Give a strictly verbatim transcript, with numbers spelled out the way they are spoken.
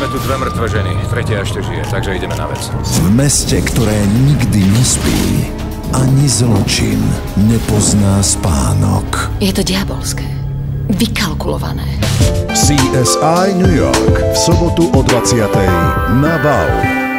tu dve mŕtve ženy, tretia ešte žije, takže ideme na vec. V meste, ktoré nikdy nespí, ani zločin nepozná spánok. Je to diabolské, vykalkulované. C S I New York v sobotu o dvadsiatej na Wow.